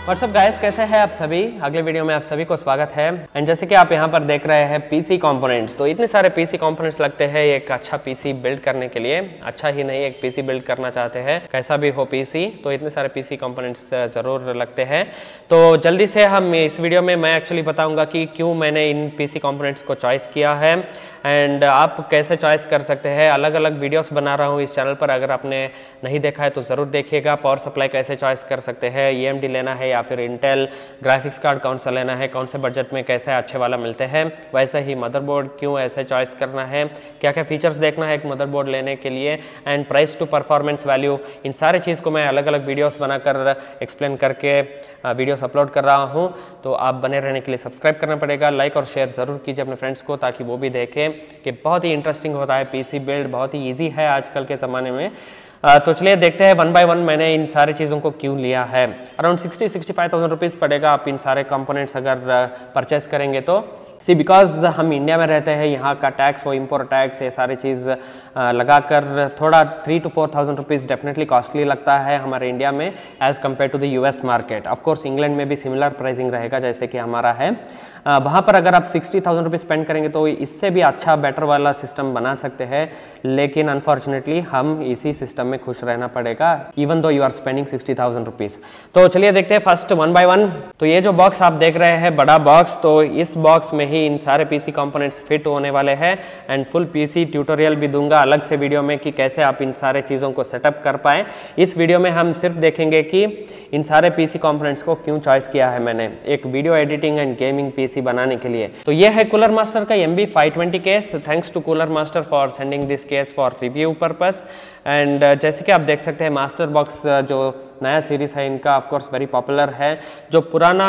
WhatsApp guys, कैसे हैं आप सभी। अगले वीडियो में आप सभी को स्वागत है। एंड जैसे कि आप यहाँ पर देख रहे हैं पीसी कंपोनेंट्स, तो इतने सारे पीसी कंपोनेंट्स लगते हैं एक अच्छा पीसी बिल्ड करने के लिए। अच्छा ही नहीं, एक पीसी बिल्ड करना चाहते हैं, कैसा भी हो पीसी, तो इतने सारे पीसी कंपोनेंट्स ज़रूर लगते हैं। तो जल्दी से हम इस वीडियो में मैं एक्चुअली बताऊँगा कि क्यों मैंने इन पीसी कंपोनेंट्स को चॉइस किया है एंड आप कैसे चॉइस कर सकते हैं। अलग अलग वीडियोस बना रहा हूँ इस चैनल पर, अगर आपने नहीं देखा है तो ज़रूर देखिएगा। पावर सप्लाई कैसे चॉइस कर सकते हैं, AMD लेना है या फिर इंटेल, ग्राफिक्स कार्ड कौन सा लेना है, कौन से बजट में कैसे अच्छे वाला मिलते हैं, वैसे ही मदरबोर्ड क्यों ऐसे चॉइस करना है, क्या क्या फीचर्स देखना है एक मदरबोर्ड लेने के लिए, and price to performance value, इन सारे चीज़ को मैं अलग अलग वीडियोस बनाकर एक्सप्लेन करके वीडियोस अपलोड कर रहा हूँ। तो आप बने रहने के लिए सब्सक्राइब करना पड़ेगा, लाइक और शेयर ज़रूर कीजिए अपने फ्रेंड्स को, ताकि वो भी देखें कि बहुत ही इंटरेस्टिंग होता है पीसी बिल्ड, बहुत ही ईजी है आजकल के ज़माने में। तो चलिए देखते हैं वन बाय वन मैंने इन सारी चीज़ों को क्यों लिया है। अराउंड 60-65,000 रुपीज़ पड़ेगा आप इन सारे कंपोनेंट्स अगर परचेस करेंगे तो। बिकॉज हम इंडिया में रहते हैं, यहाँ का टैक्स, वो इम्पोर्ट टैक्स, ये सारी चीज़ लगाकर थोड़ा 3 to 4,000 रुपीज़ डेफिनेटली कॉस्टली लगता है हमारे इंडिया में as compare to the US market. Of course England में भी सिमिलर प्राइसिंग रहेगा जैसे कि हमारा है। वहाँ पर अगर आप 60,000 रुपीज़ स्पेंड करेंगे तो इससे भी अच्छा बेटर वाला सिस्टम बना सकते हैं, लेकिन अनफॉर्चुनेटली हम इसी सिस्टम में खुश रहना पड़ेगा even though you are spending 60,000 rupees. तो चलिए देखते हैं फर्स्ट वन बाय वन। तो ये जो बॉक्स आप देख रहे हैं बड़ा बॉक्स, तो इस बॉक्स में ही इन सारे पीसी कंपोनेंट्स फिट होने वाले हैं एंड फुल पीसी ट्यूटोरियल भी दूंगा अलग से वीडियो में कि कैसे आप इन सारे चीज़ों को सेटअप कर पाए। इस वीडियो में हम सिर्फ देखेंगे कि इन सारे पीसी कंपोनेंट्स को क्यों चॉइस किया है मैंने एक video editing and gaming PC बनाने के लिए। तो ये है कूलर मास्टर का MB520 case. Thanks to cooler master for sending this case for review purpose. And जैसे कि आप देख सकते हैं मास्टर बॉक्स जो नया सीरीज़ है इनका ऑफकोर्स वेरी पॉपुलर है। जो पुराना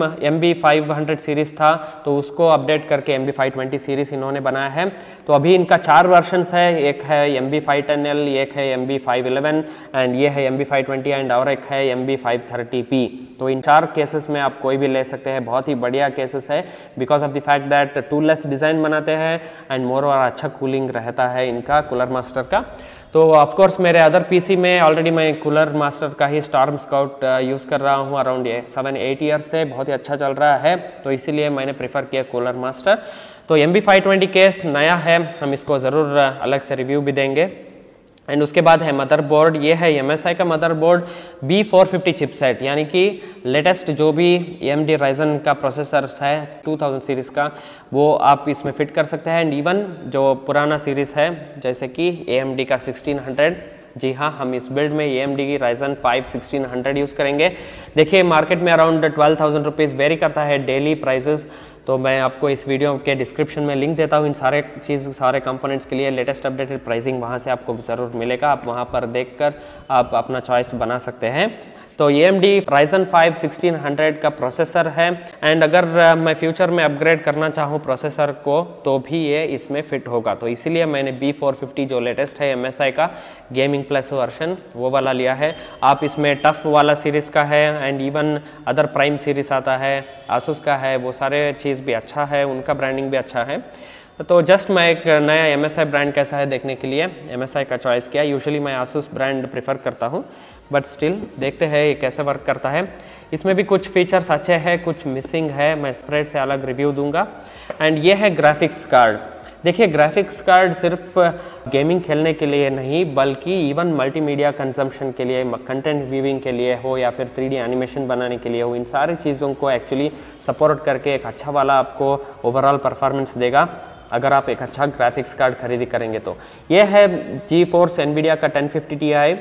MB500 सीरीज़ था तो उसको अपडेट करके MB520 सीरीज़ इन्होंने बनाया है। तो अभी इनका 4 वर्जन्स है, एक है MB510L, एक है MB511 एंड ये है MB520 एंड और एक है MB530P। तो इन 4 केसेस में आप कोई भी ले सकते हैं, बहुत ही बढ़िया केसेस है because of the fact that toolless design बनाते हैं एंड मोर और अच्छा कूलिंग रहता है इनका कूलर मास्टर का। तो ऑफकोर्स मेरे अदर पीसी में ऑलरेडी मैं कूलर मास्टर का ही स्टॉर्म स्काउट यूज़ कर रहा हूँ अराउंड 7-8 ईयर्स से, बहुत ही अच्छा चल रहा है, तो इसीलिए मैंने प्रेफर किया कूलर मास्टर। तो MB520 केस नया है, हम इसको ज़रूर अलग से रिव्यू भी देंगे। एंड उसके बाद है मदरबोर्ड, ये है MSI का मदरबोर्ड B450 चिपसेट, यानी कि लेटेस्ट जो भी AMD Ryzen का प्रोसेसर है 2000 सीरीज़ का वो आप इसमें फिट कर सकते हैं। एंड इवन जो पुराना सीरीज़ है जैसे कि AMD का 1600, जी हाँ, हम इस बिल्ड में AMD की Ryzen 5 1600 यूज़ करेंगे। देखिए मार्केट में अराउंड 12,000 रुपीज़ वेरी करता है डेली प्राइजेस, तो मैं आपको इस वीडियो के डिस्क्रिप्शन में लिंक देता हूँ इन सारे कंपोनेंट्स के लिए। लेटेस्ट अपडेटेड प्राइसिंग वहाँ से आपको ज़रूर मिलेगा, आप वहाँ पर देखकर आप अपना चॉइस बना सकते हैं। तो AMD Ryzen 5 1600 का प्रोसेसर है एंड अगर मैं फ्यूचर में अपग्रेड करना चाहूँ प्रोसेसर को तो भी ये इसमें फिट होगा, तो इसीलिए मैंने B450 जो लेटेस्ट है MSI का गेमिंग प्लस वर्जन वो वाला लिया है। आप इसमें टफ वाला सीरीज़ का है and even other prime series आता है, आसूस का है, वो सारे चीज़ भी अच्छा है, उनका ब्रांडिंग भी अच्छा है। तो जस्ट मैं एक नया MSI ब्रांड कैसा है देखने के लिए MSI का चॉइस किया। यूजुअली मैं आसूस ब्रांड प्रेफर करता हूँ, बट स्टिल देखते हैं ये कैसे वर्क करता है। इसमें भी कुछ फीचर्स अच्छे हैं, कुछ मिसिंग है, मैं स्प्रेड से अलग रिव्यू दूंगा। एंड ये है ग्राफिक्स कार्ड। देखिए ग्राफिक्स कार्ड सिर्फ गेमिंग खेलने के लिए नहीं बल्कि इवन मल्टीमीडिया कंजम्पशन के लिए, कंटेंट व्यूइंग के लिए हो या फिर 3D एनिमेशन बनाने के लिए हो, इन सारी चीज़ों को एक्चुअली सपोर्ट करके एक अच्छा वाला आपको ओवरऑल परफॉर्मेंस देगा अगर आप एक अच्छा ग्राफिक्स कार्ड खरीदी करेंगे तो। ये है GeForce NVIDIA का 1050 Ti,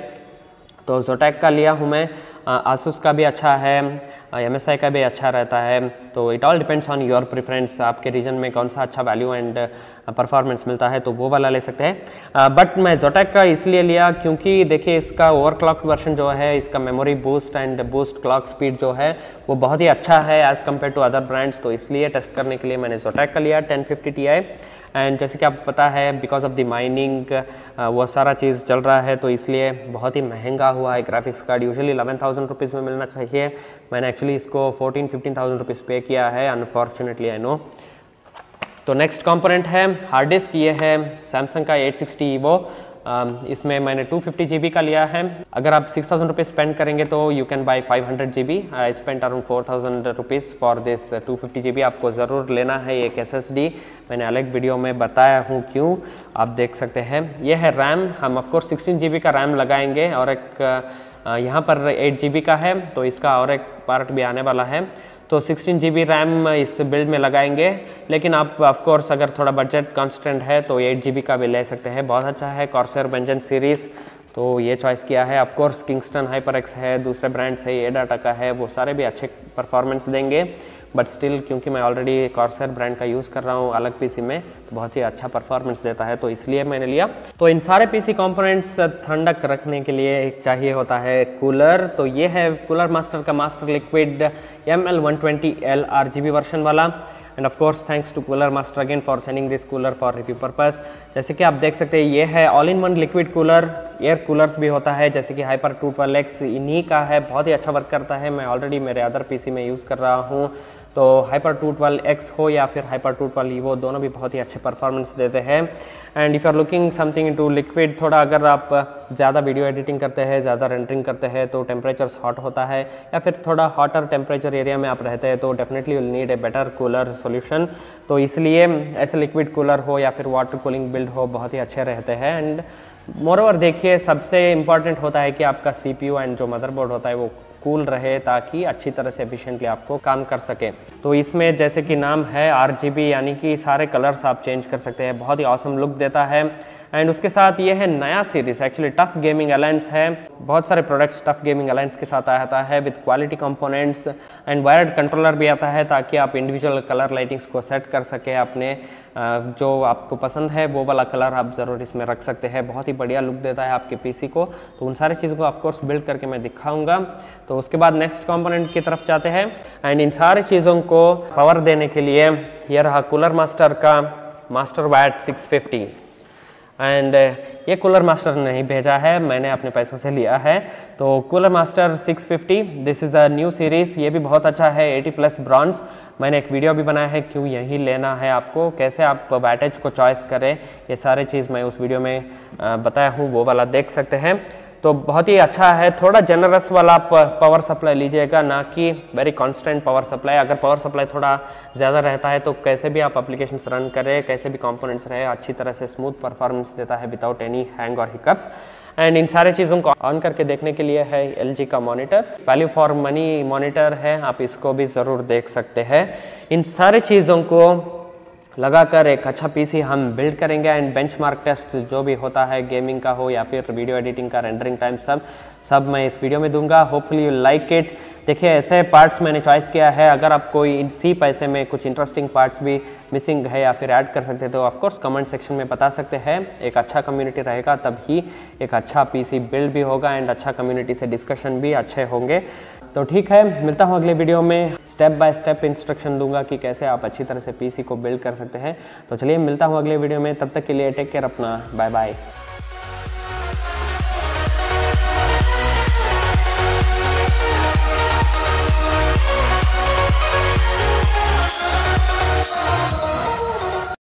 तो Zotac का लिया हूँ मैं। आसूस का भी अच्छा है, MSI का भी अच्छा रहता है, तो it all depends on your preference. आपके रीजन में कौन सा अच्छा वैल्यू एंड परफॉर्मेंस मिलता है तो वो वाला ले सकते हैं। बट मैं Zotac का इसलिए लिया क्योंकि देखिए इसका ओवरक्लॉक्ड वर्जन जो है, इसका memory boost and boost clock speed जो है वो बहुत ही अच्छा है as compare to other brands, तो इसलिए टेस्ट करने के लिए मैंने Zotac का लिया 1050 Ti। एंड जैसे कि आपको पता है बिकॉज ऑफ द माइनिंग वो सारा चीज़ चल रहा है, तो इसलिए बहुत ही महंगा हुआ है ग्राफिक्स कार्ड। यूजुअली 11,000 रुपीज़ में मिलना चाहिए, मैंने एक्चुअली इसको 14-15,000 रुपीज़ पे किया है, अनफॉर्चुनेटली आई नो। तो नेक्स्ट कंपोनेंट है हार्ड डिस्क। ये है सैमसंग का 860 EVO इसमें मैंने 250 GB का लिया है। अगर आप 6000 रुपीज़ स्पेंड करेंगे तो you can buy 500 GB। I spend around 4000 rupees for this 250 GB। आपको ज़रूर लेना है एक SSD, मैंने अलग वीडियो में बताया हूँ क्यों, आप देख सकते हैं। यह है रैम, हम ऑफकोर्स 16 GB का रैम लगाएंगे और एक यहाँ पर 8 GB का है, तो इसका और एक पार्ट भी आने वाला है। तो 16 GB रैम इस बिल्ड में लगाएंगे, लेकिन आप ऑफकोर्स अगर थोड़ा बजट कॉन्स्टेंट है तो 8 GB का भी ले सकते हैं, बहुत अच्छा है। कॉर्सर वेंजन सीरीज़, तो ये चॉइस किया है। ऑफकोर्स किंगस्टन HyperX है, दूसरे ब्रांड्स है, एडाटा का है, वो सारे भी अच्छे परफॉर्मेंस देंगे, बट स्टिल क्योंकि मैं ऑलरेडी कॉर्सर ब्रांड का यूज़ कर रहा हूँ अलग पीसी में, तो बहुत ही अच्छा परफॉर्मेंस देता है, तो इसलिए मैंने लिया। तो इन सारे पीसी कंपोनेंट्स ठंडक रखने के लिए चाहिए होता है कूलर। तो ये है कूलर मास्टर का master liquid ML120L RGB version वाला। And of course thanks to cooler master again for sending this cooler for review purpose. जैसे कि आप देख सकते हैं ये है all in one liquid cooler. Air coolers भी होता है जैसे कि हाइपर 212X इन्हीं का है, बहुत ही अच्छा वर्क करता है। मैं ऑलरेडी मेरे अदर पीसी में यूज़ कर रहा हूँ, तो हाइपर 212X हो या फिर हाइपर 212 EVO, दोनों भी बहुत ही अच्छे परफॉर्मेंस देते हैं। And if you are looking something into liquid, थोड़ा अगर आप ज़्यादा वीडियो एडिटिंग करते हैं, ज़्यादा रेंडरिंग करते हैं तो टेम्परेचर्स हॉट होता है, या फिर थोड़ा हॉटर टेम्परेचर एरिया में आप रहते हैं तो definitely will need a better cooler solution. तो इसलिए ऐसे लिक्विड कूलर हो या फिर वाटर कूलिंग बिल्ड हो, बहुत ही अच्छे रहते हैं। एंड मोरओवर देखिए, सबसे इम्पॉर्टेंट होता है कि आपका CPU एंड जो मदरबोर्ड होता है वो कूल रहे, ताकि अच्छी तरह से एफिशिएंटली आपको काम कर सके। तो इसमें जैसे कि नाम है RGB, यानी कि सारे कलर्स आप चेंज कर सकते हैं, बहुत ही ऑसम लुक देता है। एंड उसके साथ ये है नया series, actually tough gaming alliance है, बहुत सारे प्रोडक्ट्स टफ गेमिंग अलायंस के साथ आता है with quality components. And wired controller भी आता है ताकि आप इंडिविजुअल कलर लाइटिंग्स को सेट कर सके, अपने जो आपको पसंद है वो वाला कलर आप ज़रूर इसमें रख सकते हैं। बहुत ही बढ़िया लुक देता है आपके पीसी को। तो उन सारी चीज़ों को ऑफकोर्स बिल्ड करके मैं दिखाऊंगा। तो उसके बाद नेक्स्ट कंपोनेंट की तरफ जाते हैं। एंड इन सारी चीज़ों को पावर देने के लिए ये रहा कूलर मास्टर का मास्टर वाट 650। एंड ये कूलर मास्टर नहीं भेजा है, मैंने अपने पैसों से लिया है। तो cooler master 650, this is a new series, ये भी बहुत अच्छा है, 80+ ब्रॉन्ज। मैंने एक वीडियो भी बनाया है क्यों यही लेना है आपको, कैसे आप वैटेज को चॉइस करें, ये सारे चीज़ मैं उस वीडियो में बताया हूँ, वो वाला देख सकते हैं। तो बहुत ही अच्छा है, थोड़ा जनरस वाला पावर सप्लाई लीजिएगा, ना कि वेरी कांस्टेंट पावर सप्लाई। अगर पावर सप्लाई थोड़ा ज़्यादा रहता है तो कैसे भी आप एप्लीकेशंस रन करें, कैसे भी कंपोनेंट्स रहे, अच्छी तरह से स्मूथ परफॉर्मेंस देता है विदाउट एनी हैंग और हिकअप्स। एंड इन सारे चीज़ों को ऑन करके देखने के लिए है LG का monitor, value for money monitor है, आप इसको भी ज़रूर देख सकते हैं। इन सारे चीज़ों को लगाकर एक अच्छा पीसी हम बिल्ड करेंगे। एंड बेंचमार्क टेस्ट जो भी होता है, गेमिंग का हो या फिर वीडियो एडिटिंग का, रेंडरिंग टाइम, सब मैं इस वीडियो में दूंगा। Hopefully you like it. देखिए, ऐसे पार्ट्स मैंने चॉइस किया है, अगर आपको इसी पैसे में कुछ इंटरेस्टिंग पार्ट्स भी मिसिंग है या फिर ऐड कर सकते हैं तो ऑफकोर्स कमेंट सेक्शन में बता सकते हैं। एक अच्छा कम्युनिटी रहेगा तभी एक अच्छा पीसी बिल्ड भी होगा एंड अच्छा कम्युनिटी से डिस्कशन भी अच्छे होंगे। तो ठीक है, मिलता हूँ अगले वीडियो में, स्टेप बाय स्टेप इंस्ट्रक्शन दूंगा कि कैसे आप अच्छी तरह से पीसी को बिल्ड कर सकते हैं। तो चलिए मिलता हूँ अगले वीडियो में, तब तक के लिए टेक केयर अपना, बाय बाय।